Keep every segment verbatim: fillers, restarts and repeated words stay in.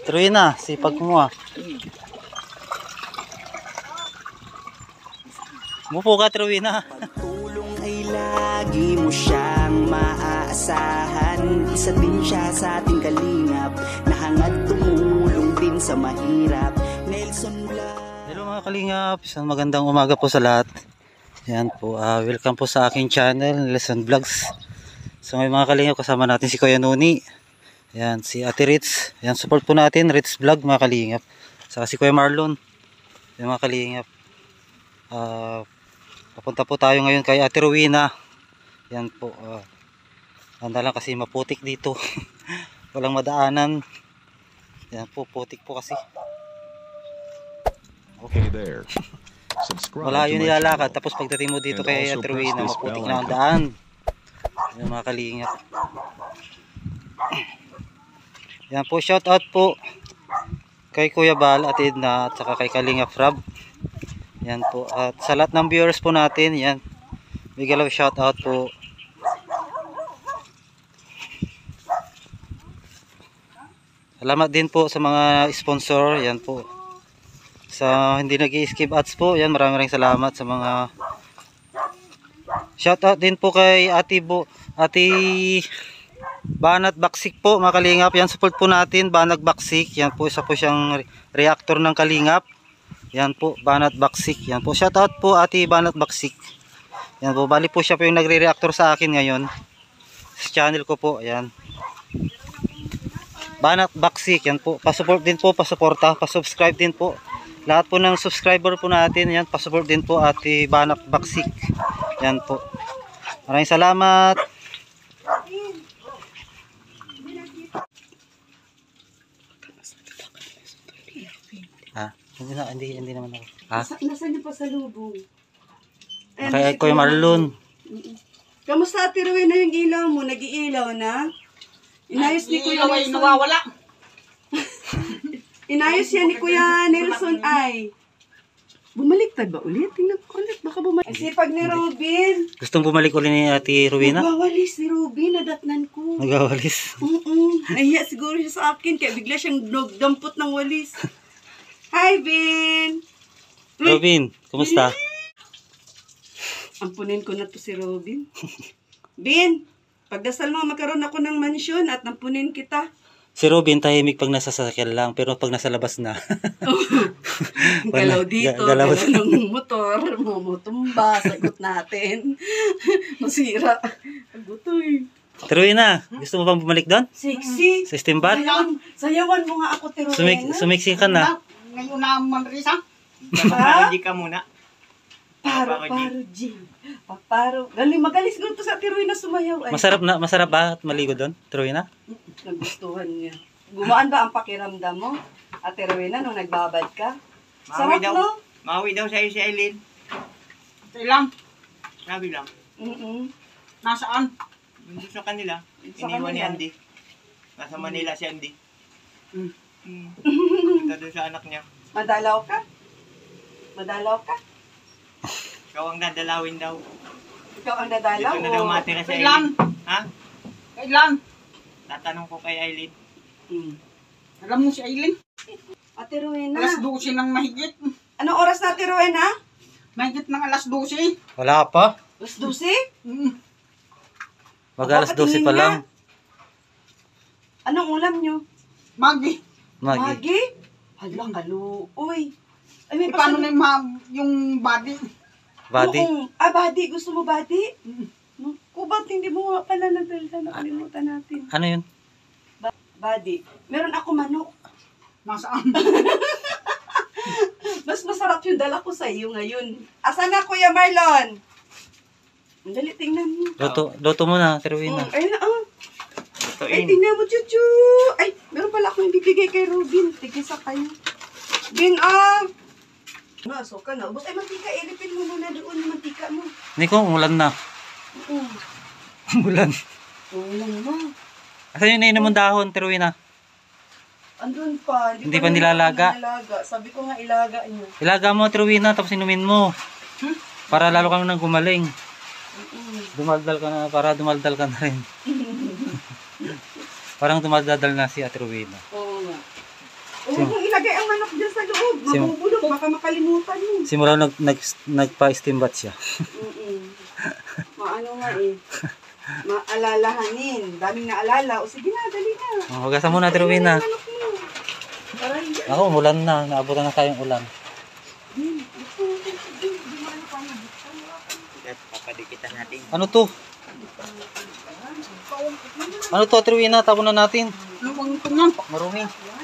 Tuloy na, sipag mo ah. Mupo ka, tuloy na. Pagtulong ay lagi mo siyang maaasahan. Isa din siya sa ating kalingap, nahangad tumulong din sa mahirap. Nelson Blas. Hello mga kalingap, isang magandang umaga po sa lahat. Yan po, uh, welcome po sa aking channel, Nelson Vlogs. So ngayon mga kalingap, kasama natin si Kuya Noni. Yan, si Ate Ritz. Yan, support po natin, Ritz Vlog mga kalingap. Saka si Kuya Marlon. Yan mga kalingap. Uh, papunta po tayo ngayon kay Ate Rowena. Yan po. Uh, handa lang kasi maputik dito. Walang madaanan. Yan po, putik po kasi. Okay there. Subscribe Wala to yun my nilalakad. channel. Tapos pagdating mo dito And kay also Ate Rowena, press this maputik bell na ang icon. daan. Yan mga kalingap. Yan po, shout out po kay Kuya Bal, Ate Edna, at saka kay Kalingap Rob. Yan po, at sa lahat ng viewers po natin, yan, bigalaw shout out po. Salamat din po sa mga sponsor, yan po. Sa hindi nag-i-skip ads po, yan, maraming maraming salamat sa mga shout out din po kay Ate Bo, Ate Banat Baksik po mga kalingap. Yan, support po natin Banat Baksik. Yan po, isa po siyang reactor ng kalingap. Yan po, Banat Baksik. Yan po, shout out po Ate Banat Baksik. Yan po, bali po siya po yung nagre-reactor sa akin ngayon sa channel ko po. Yan, Banat Baksik. Yan po, pasupport din po, pasuporta, pasubscribe din po. Lahat po ng subscriber po natin, yan, pasupport din po Ate Banat Baksik. Yan po, maraming salamat. Ha? Hindi na, hindi, hindi naman ako. Ha? Nasa, nasaan niyo pa sa lubong? Ayan, Kaya si Kuya Marlon. Mm-mm. Kamusta Ate Rowena yung ilaw mo? Nag-iilaw na? Inayos ni Kuya ay Nelson. nawawala. Inayos yan ni Kuya Nelson ay. Bumaliktad ba ulit? Tingnan ko ulit. Baka bumalik. Ang sipag ni Robin. Gustong bumalik ulit ni Ate Rowena? Nagwawalis si Robin. Nadatnan ko. Nagawalis. Mm-mm. Nahiya siguro siya sa akin. Kaya bigla siyang nagdampot ng walis. Hi, Bin. Robin, kumusta? Ampunin ko na to si Robin. Bin, pagdasal mo magkaroon ako ng mansyon at nampunin kita. Si Robin tahimik pag nasa sasakyan lang, pero pag nasa labas na. Galaw dito, Ga- galaw, galaw. ng motor, mumutumba, sagot natin. Masira. Agutoy. Ate Rowena, gusto mo bang bumalik doon? Sexy. Sa steam bar? Sayawan, sayawan mo nga ako, Tirowena. Sumik sumiksi ka na. Ngayon na Manrisa. Ha? Hindi ka muna. Paro, paro, G. Paparo. Galing, magalis ko to sa Tirowena sumayaw. Ay, Masarap na, masarap ba at maligo doon, Ate Rowena? nagustuhan niya. Gumaan ba ang pakiramdam mo, Ate Rowena, nung nagbabad ka? Mawi Sarap, daw. no? Mawi daw sa'yo si Eileen. Ito lang. Sabi lang. Mm-mm. Nasaan? Yung sa kanila. Sa Iniwan ni kanila? Andy. Nasa Manila si Andy. Hmm. Hmm. Punta doon sa anak niya. Madalaw ka? Madalaw ka? Ikaw ang dadalawin daw. Ikaw ang dadalaw? Dito na daw o- matira si Kailan? Eileen. Ha? Kailan? Tatanong ko kay Eileen. Hmm. Alam mo si Aileen? Ate Rowena. Alas dose ng mahigit. Anong oras na, Ate Rowena? Mahigit ng alas dose. Wala pa. Alas dose? Mm. Mag alas dose pa lang. Anong ulam nyo? Magi. Magi. Magi? Hala, kaluoy. Ay, may E, paano na pasal- yung, ma- yung body? Body. Oo. Ah, body. Gusto mo body? Mm. No? Kubat, hindi mo nga pala nadalda. Nakalimutan natin. Ano yun? Body. Meron ako manok. Nasaan? Mas masarap yung dala ko sa iyo ngayon. Asan na, Kuya Marlon? Ang dali, tingnan mo. Luto, luto mo na, Ate Rowena. Oh, ayun na, ah. Ito Ay, in. tingnan mo, Chuchu. Ay, meron pala akong ibibigay kay Robin. Tigisa kayo. Bin, ah. Naso ka na. Bus, ay, mantika. Ilipin mo muna doon yung mantika mo. Hindi ko, umulan na. Oo. Umulan. Ulang mo. Asan yung nainom mong dahon, Ate Rowena? Andun pa. Hindi pa nilalaga? nilalaga. Sabi ko nga ilaga niyo. Ilaga mo, Ate Rowena, tapos inumin mo. Para lalo kang nang gumaling. Mm-mm. Dumaldal ka na, para dumaldal ka na rin. Parang dumadadal na si Ate Rowena. Oo nga. Huwag mong ilagay ang manok dyan sa loob. Sim- Mabubulok, baka makalimutan mo. Simula nag, nag, nagpa-steam bath siya. Mm-mm. Maano nga eh. Maalalahanin. Daming naalala. O sige na, dali na. Oh, hugasan muna, Ate Rowena. Ang manok mo. Para hindi. Ako, umulan na. Naabutan na tayong ulan. Hmm, gusto mo ito, sige. Hindi mo ano pa na. Buksan mo ako. At papadikitan natin. Ano to? Ano to, Ate Rowena? Tapon na natin. Luwang ito niyan. Marumi.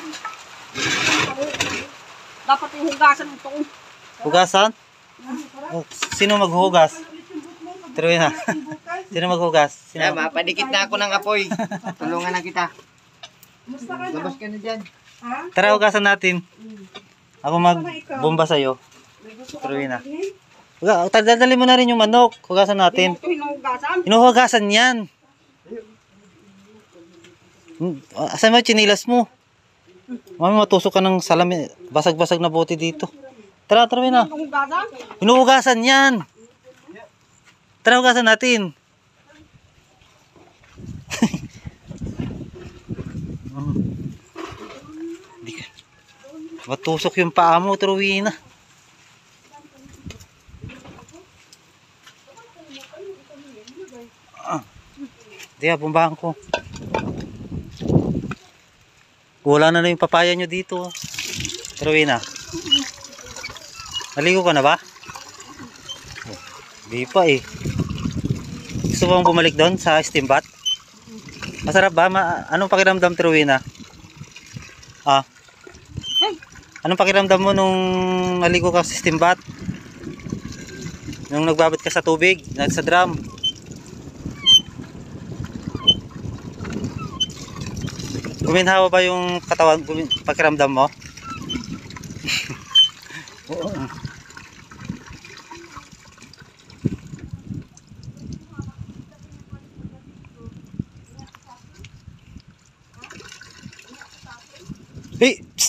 Dapat yung hugasan ito. Hugasan? Oh, sino maghugas? Ate Rowena. Sino maghugas? Sino? Kaya mapadikit na ako ng apoy. Tulungan na kita. Musta ka na? Labas ka na dyan. Ha? Tara, hugasan natin. Ako magbomba sa'yo. May gusto Ate ka Rowena. ba bilhin? Huga, dadali mo na rin yung manok. Hugasan natin. Ito hinuhugasan. Inuhugasan yan. Hmm, asan mo yung chinilas mo? Mami, matusok ka ng salamin. Basag-basag na bote dito. Tara, tara na. Hinuhugasan. Inuhugasan yan. Tara, hugasan natin. Di ka. Matusok yung paa mo, Rowena. Ah. Di, bumbahan ko. Wala na na yung papaya nyo dito. Rowena. Naligo ka na ba? Oh, di pa eh. Gusto mo bang bumalik doon sa steam bath? Masarap ba? Ma anong pakiramdam, Rowena? Ah? Anong pakiramdam mo nung naligo ka sa steam bath? Nung nagbabad ka sa tubig, sa drum? Guminhawa ba yung katawan, gumin, pakiramdam mo? Oo. Hey! Psst!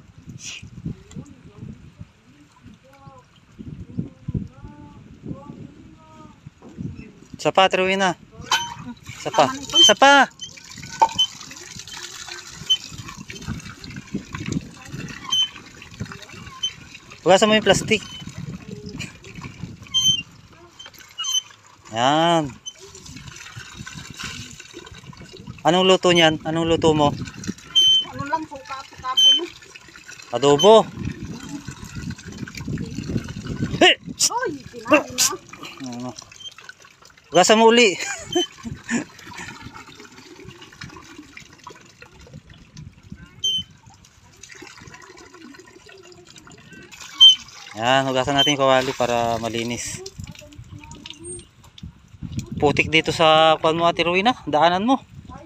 Sapa, Rowena. Sapa. Sapa! Hugasan mo yung plastic. Yan. Anong luto niyan? Anong luto mo? Ano lang po kapo-kapo yun. Adobo. Hey! Ay, kinain na. Ano? Hugasan mo uli. Yan, hugasan natin yung kawali para malinis. Putik dito sa kuwan mo, Ate Rowena, daanan mo.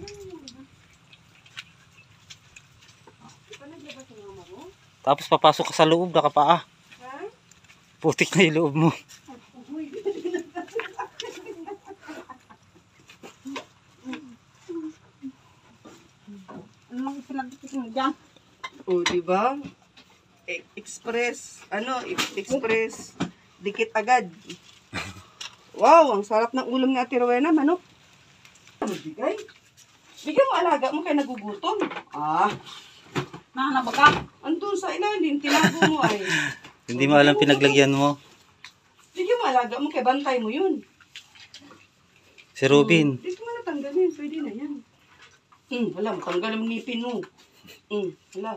Tapos papasok ka sa loob, nakapaa. Putik na yung loob mo. Ano lang pinagdikit mo dyan? O, di ba? E- express, ano, e- express, dikit agad. Wow, ang sarap ng ulam ni Ate Rowena, manok. Ano, bigay? Bigyan mo alaga mo kaya nagugutom. Ah, Nahanap ka? andun sa ilalim, tinago mo ay. Hindi mo alam pinaglagyan mo. Bigyan mo alaga mo kaya bantay mo yun. Si Robin. Hindi mo natanggalin, pwede na yan. Hmm, wala, matanggal ang ngipin mo. Hmm, wala.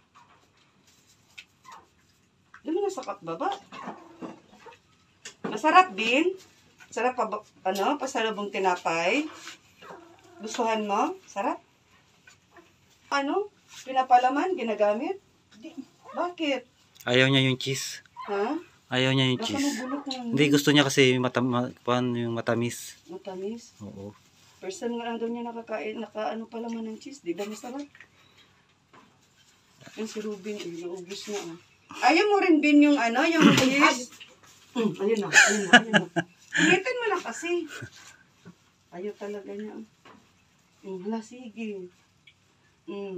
Hindi mo nasakat baba. Masarap din. Sarap pa, ba- ano, pasalubong tinapay. Gustuhan mo? Sarap? Ano? Pinapalaman? Ginagamit? Di. Bakit? Ayaw niya yung cheese. Ha? Ayaw niya yung Baka cheese. mabulok na yung Hindi, gusto niya kasi matam ma paano yung matamis. matamis. Oo. First time nga lang daw niya nakakain, naka ano pa laman ng cheese. Di ba masarap? Yan si Ruben, eh, naubos na. Oh. Ayaw mo rin din yung ano, yung cheese. Hmm, ayun na, ayun na, ayun na. Ulitin mo na kasi. Ayaw talaga niya. Hmm, hala, sige. Hmm.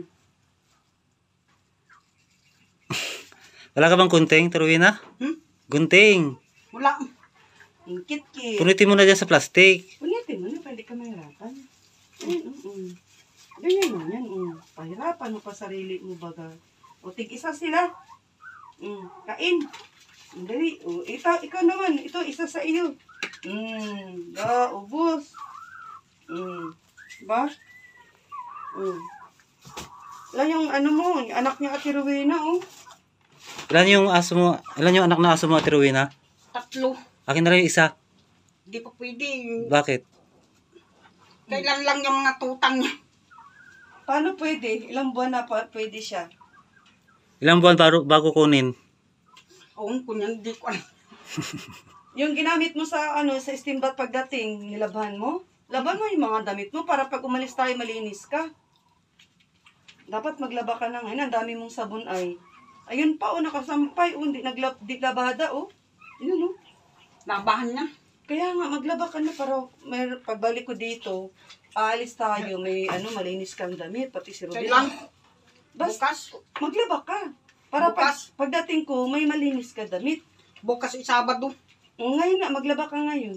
Wala ka bang kunting, Rowena? Hmm? Gunting. Wala. Ang kit-kit. Punitin mo na dyan sa plastic. Ulitin mo na, pwede ka mahirapan. Ayun, um, um. Ganyan mo yan, um. Pahirapan mo pa sarili mo baga. O, tig-isa sila. Mm, kain. Dali. O, ikaw, ikaw naman. Ito, isa sa iyo. Mm, da, ubos. Mm, ba? Mm. Ilan yung ano mo, yung anak niya Ate Rowena, oh. Ilan yung aso mo? Ilan yung anak na aso mo, Ate Rowena? Tatlo. Akin na rin yung isa. Di pa pwede. Bakit? Kailan lang yung mga tutang niya. Paano pwede? Ilang buwan na pa pwede siya? Ilang buwan bago, bago kunin? Oo, kunyan, di ko alam. Yung ginamit mo sa ano sa steambat pagdating, nilabhan mo? Laban mo yung mga damit mo para pag umalis tayo malinis ka. Dapat maglaba ka ng ayun, ang dami mong sabon ay. Ayun pa oh, nakasampay oh, hindi naglab, di labada oh. Yun oh. Labahan niya. Kaya nga maglaba ka na para may pagbalik ko dito, aalis tayo, may ano malinis kang damit pati si Ruben. Kailan? Basta Bukas. maglaba ka. Para pag, Bukas. pagdating ko, may malinis ka damit. Bukas Sabado. O, ngayon na, maglaba ka ngayon.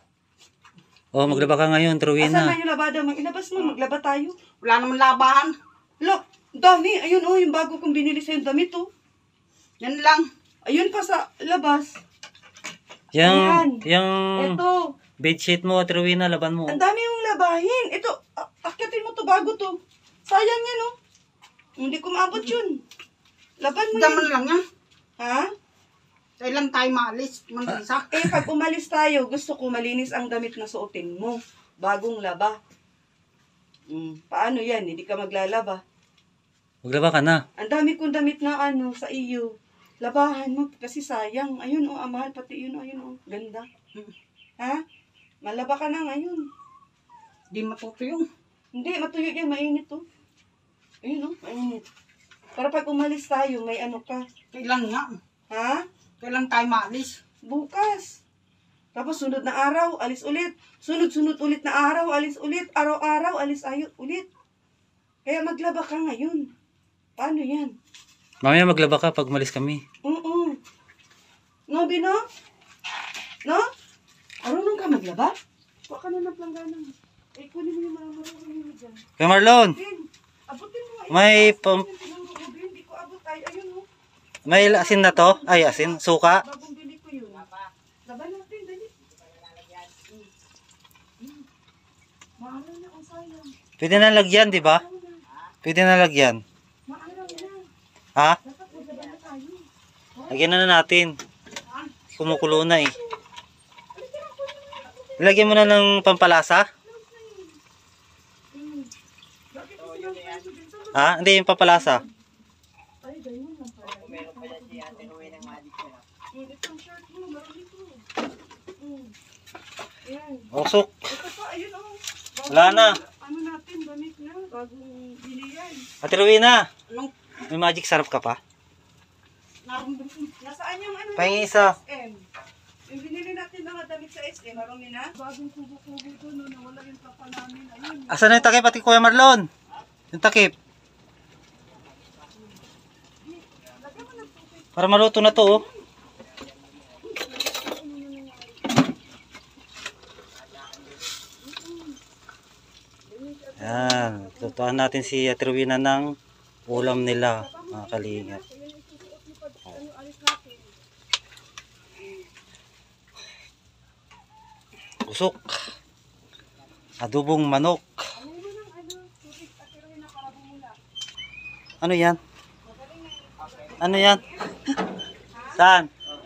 Oh, maglaba ka ngayon, Ate Asan na Rowena. yung labada? Mag ilabas mo, maglaba tayo. Wala naman labahan. Look, dami. Ayun oh, yung bago kong binili sa yung damit oh. Yan lang. Ayun pa sa labas. Yung, Ayan. yung Ito, bedsheet mo, Ate Rowena, laban mo. ang dami yung labahin. Ito, a- akyatin mo to bago to. Sayang yan oh. Hindi ko maabot yun. Laban mo Daman yun. lang yan. Ha? Kailan tayo maalis? Mag-isa. Eh, pag umalis tayo, gusto ko malinis ang damit na suotin mo. Bagong laba. Mm, paano yan? Hindi ka maglalaba. Maglaba ka na. Ang dami kong damit na ano sa iyo. Labahan mo kasi sayang. Ayun oh, amahal pati yun oh, ayun oh. Ganda. Ha? Malaba ka na ngayon. Di matuto yung. Hindi, matuyo yan. Mainit oh. Ayun oh, mainit. Para pag umalis tayo, may ano ka. Kailan nga? Ha? Kailan tayo maalis? Bukas. Tapos sunod na araw, alis ulit. Sunod-sunod ulit na araw, alis ulit. Araw-araw, alis ayot ulit. Kaya maglaba ka ngayon. Paano yan? Mamaya maglaba ka pag malis kami. Oo. No, Bino? No? Arunong ka maglaba? Kuha ka na ng planggana mo. Eh, kunin mo yung mga marunong mo dyan. Kaya Marlon, Ben, abutin mo nga. may pam Hindi ko abot ay, ayun oh. may asin na to? Ay, asin, suka. Bagong bili ko yun. Laban natin, dali. Hmm. Maaraw na ang sayang. Pwede na lagyan, di ba? Pwede na lagyan. Maaraw na. Ha? Dapat maglaba na tayo. Lagyan na, na natin. Kumukulo na eh. Lagyan mo na ng pampalasa? Ha? Hindi, yung pampalasa. Ay, ganyan lang pala. Meron pala si Ate Rowena ng magic na. Hmm, itong shirt mo, marami to. Hmm. Ayan. Usok. Ito pa, ayun oh. Bagong- Wala na. Ano natin, damit na. Bagong bili yan. Ate Rowena, Anong may magic sarap ka pa? naramdaman? Nasaan yung ano? Pahingi isa. S M? Yung binili natin mga damit sa S M, marami na? Bagong kubo-kubo to, no, nawala yung papa namin. Ayun. Asan na yung takip, Ate Kuya Marlon? Yung takip. Para maluto na to, oh. Yan. Tutuan natin si Ate Rowena ng ulam nila, mga kalingap. Usok. Adobong manok. Ano yan? Ano yan? Saan?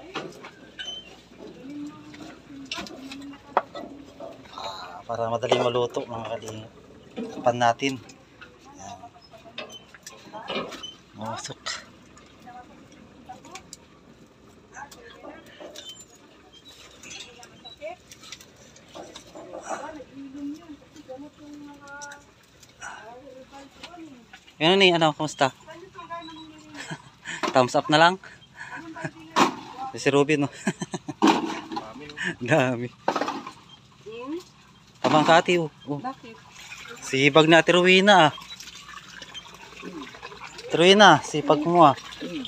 Ah, para madaling maluto mga kalingap. Tapan natin. Yan. Masok. Yan ni, ano, kumusta? Thumbs up na lang. Si Ruben, no? Dami. Abang ka ate, oh. Oh. Bakit? Sipag na Ate Rowena, ah. Ate Rowena, sipag mo, ah.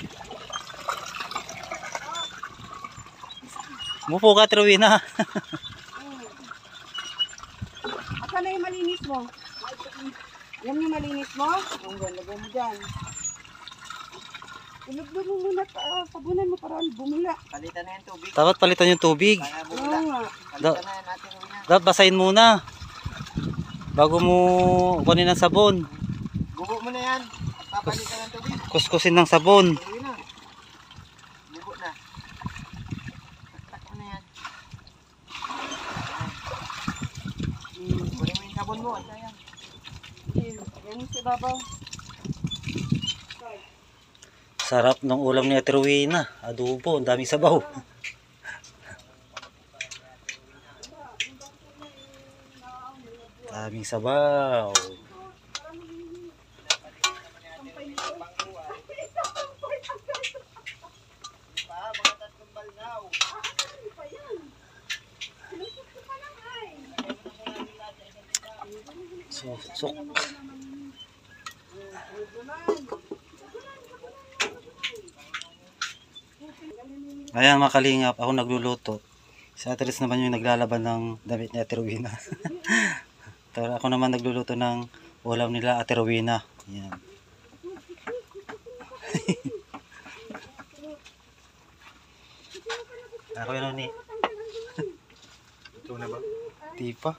Mupo ka, Ate Rowena. Asan na yung malinis mo? Yan yung malinis mo? Ang ganda mo dyan. Iluglo mo muna, uh, sabunan mo para bumula. Palitan na yung tubig. Dapat palitan yung tubig. Para Oo bumula. nga. Palitan na yan natin muna. Dapat basahin muna. Bago mo kunin ng sabon. Bubo mo na yan. At papalitan ng tubig. Kuskusin ng sabon. Tuloy na. Bubo na. Tak mo na yan. Hmm. Kunin mo yung sabon mo. Ano yan? Yan sa babaw. Sarap ng ulam ni Ate Rowena. Adobo, ang daming sabaw. Daming sabaw. Susok. Ayan mga kalingap, ako nagluluto. Si Ate Ritz naman yung naglalaban ng damit ni Ate Rowena. Pero ako naman nagluluto ng ulam nila Ate Rowena. Ayan. Ako yun ni. Ito na ba? Di pa.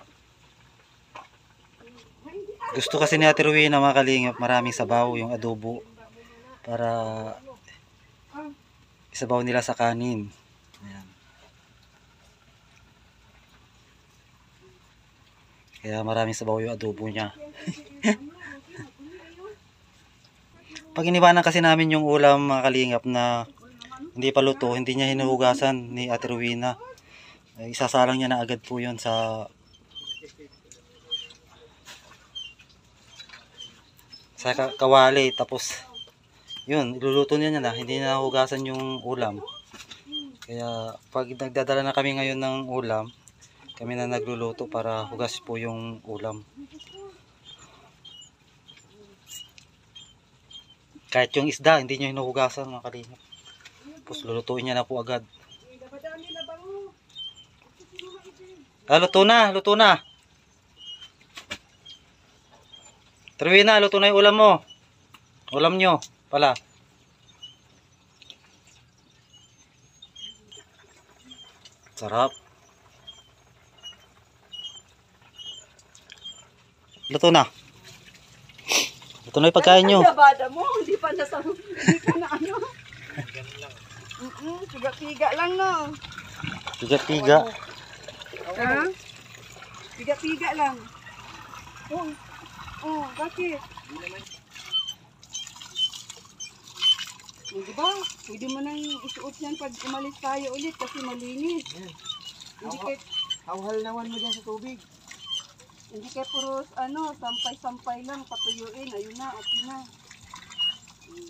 Gusto kasi ni Ate Rowena mga kalingap, maraming sabaw yung adobo. Para isabaw nila sa kanin. Ayan. Kaya maraming sabaw yung adobo niya. Pag iniwanan kasi namin yung ulam mga kalingap na hindi pa luto, hindi niya hinuhugasan ni Ate Rowena. Isasalang niya na agad po yun sa sa kawali. Tapos yun, iluluto niya na, hindi na hugasan yung ulam. Kaya pag nagdadala na kami ngayon ng ulam, kami na nagluluto para hugas po yung ulam. Kahit yung isda, hindi niya hinuhugasan mga kalingap. Tapos lulutuin niya na po agad. Ah, luto na, luto na. Rowena, luto na yung ulam mo. Ulam nyo pala. Sarap. Luto na. Luto na yung pagkain nyo. Ang bada mo, hindi pa nasa, hindi pa na ano. Mm-mm, tiga-tiga lang no. Tiga-tiga. Ha? Tiga-tiga lang. Oh, oh, bakit? Di ba? Pwede mo nang isuot yan pag umalis tayo ulit kasi malinis. Hindi kay, Hawhal naman mo dyan sa tubig. hindi kay puros ano, sampay-sampay lang, patuyuin. Ayun na, okay na. Hmm.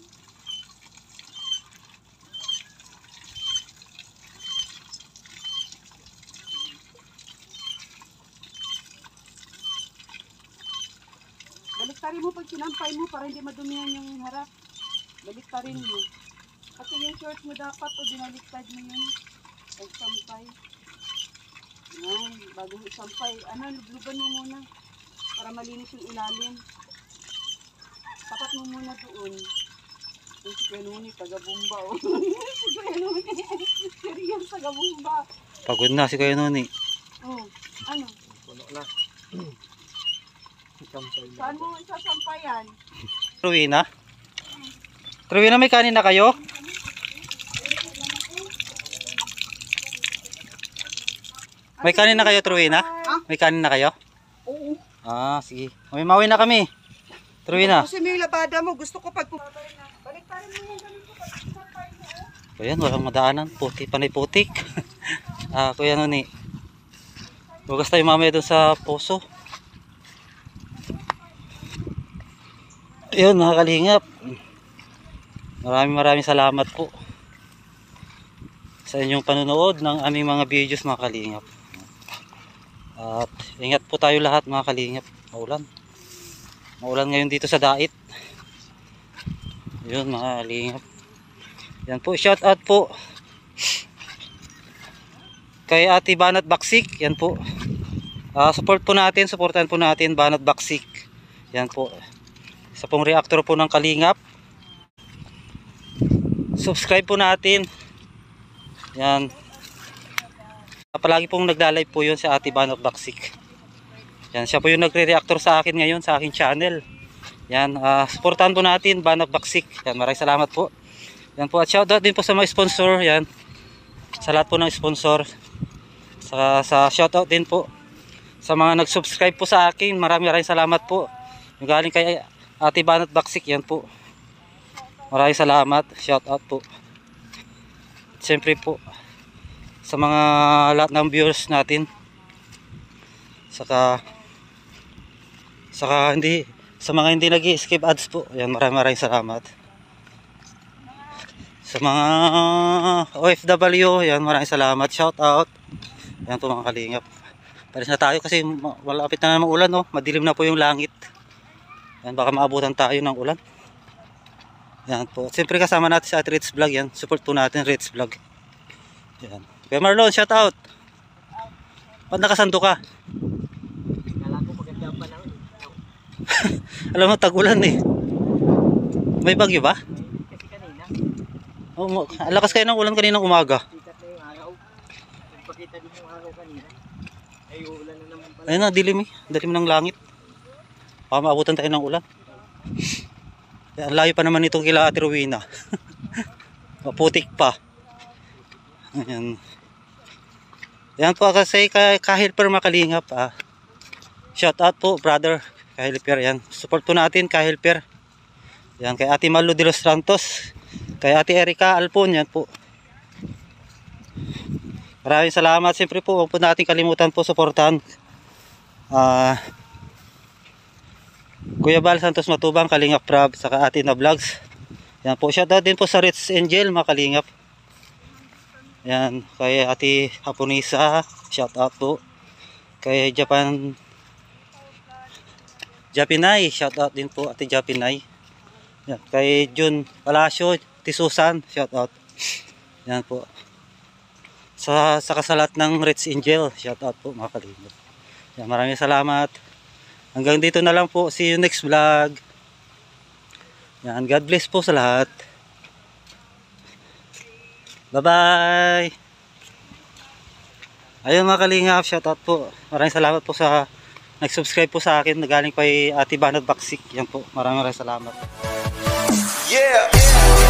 Baliktarin mo pag sinampay mo para hindi madumihan yung harap. Baliktarin mo. Kasi yung short mo dapat o dinaliktad mo yun. Pag sampay. Yan, bago mo sampay. Ano, luglugan mo muna. Para malinis yung ilalim. Tapat mo muna doon. Yung si Kuyanuni, taga-bumba o. Si Kuyanuni, serious taga-bumba. Pagod na si Kuyanuni. Oh, ano? Puno na. Saan mo isasampayan? Rowena? Rowena, may kanin na kayo? May kanin na kayo, Rowena? May kanin na kayo? Oo. Ah, sige. May mawin na kami. Rowena. Kasi may labada mo, gusto ko pag... Baliktarin mo yung ganun ko pag sampay mo. Ayan, walang madaanan. Puti, panay putik. Ah, Kuya Nuni. Hugas tayo mamaya doon sa poso. Ayun, mga kalingap. Maraming maraming salamat po sa inyong panonood ng aming mga videos mga kalingap. At ingat po tayo lahat mga kalingap. Maulan. Maulan ngayon dito sa Dait. Ayun mga kalingap. Yan po, shout out po kay Ate Banat Baksik. Yan po. Uh, support po natin, supportan po natin Banat Baksik. Yan po. Sa pong reactor po ng kalingap. subscribe po natin. Yan. Palagi pong nagla-live po yun sa Ate Banok Baksik. Yan, siya po yung nagre-reactor sa akin ngayon sa aking channel. Yan, uh, supportahan po natin Banok Baksik. Yan, maraming salamat po. Yan po, at shoutout din po sa mga sponsor. Yan, sa lahat po ng sponsor. Sa, sa shoutout din po sa mga nag-subscribe po sa akin. Maraming maraming salamat po. Yung galing kay Ate Banok Baksik, yan po. Maraming salamat, shoutout po. Siyempre po sa mga lahat ng viewers natin, saka saka hindi sa mga hindi nag-skip ads po, yan, maraming maraming salamat. Sa mga O F W, yan, maraming salamat, shout out. Yan po mga kalingap, pares na tayo kasi malapit na namang ulan, no? Madilim na po yung langit. Yan, baka maabutan tayo ng ulan. Yan po, siyempre kasama natin sa Ritz Vlog, yan, support po natin Ritz Vlog. Yan. Kaya Marlon, shout out. Ba't nakasando ka? Kala ko maganda pa lang. Alam mo, tag-ulan eh. May bagyo ba? Kasi kanina, Oh, alakas kayo ng ulan kaninang umaga. sikat na yung araw. Nagpakita din yung araw kanina. Ay, uulan na naman pala. Ayun na, dilim eh. Dilim ng langit. Baka maabutan tayo ng ulan. Kaya ang layo pa naman itong kila Ate Rowena. Maputik pa. Ayan. Yan po kasi kahit per makalingap. Ah. Shout out po brother Kahilper, yan. Support po natin Kahilper. Yan, kay Ate Malu de los Santos, kay Ate Erika Alpon, yan po. Maraming salamat. Siyempre po, huwag po natin kalimutan po suportahan ah, Kuya Bal Santos Matubang, Kalingap Prab, saka Ate na Vlogs. Yan po, shout out din po sa Ritz Angel mga kalingap. Yan, kay Ate Hapunisa, shout out po. Kay Japan Japinay, shout out din po Ate Japinay. Yan, kay Jun Palacio, Tisusan, shout out. Yan po. Sa sa kasalat ng Ritz Angel, shout out po mga kalingap. Yan, maraming salamat. Hanggang dito na lang po. See you next vlog. Yan, God bless po sa lahat. Bye-bye. Ayun mga kalingap, shoutout po. Maraming salamat po sa nag-subscribe po sa akin. Nagaling kay Ate Banok Baksik. Yan po, maraming maraming salamat. Yeah!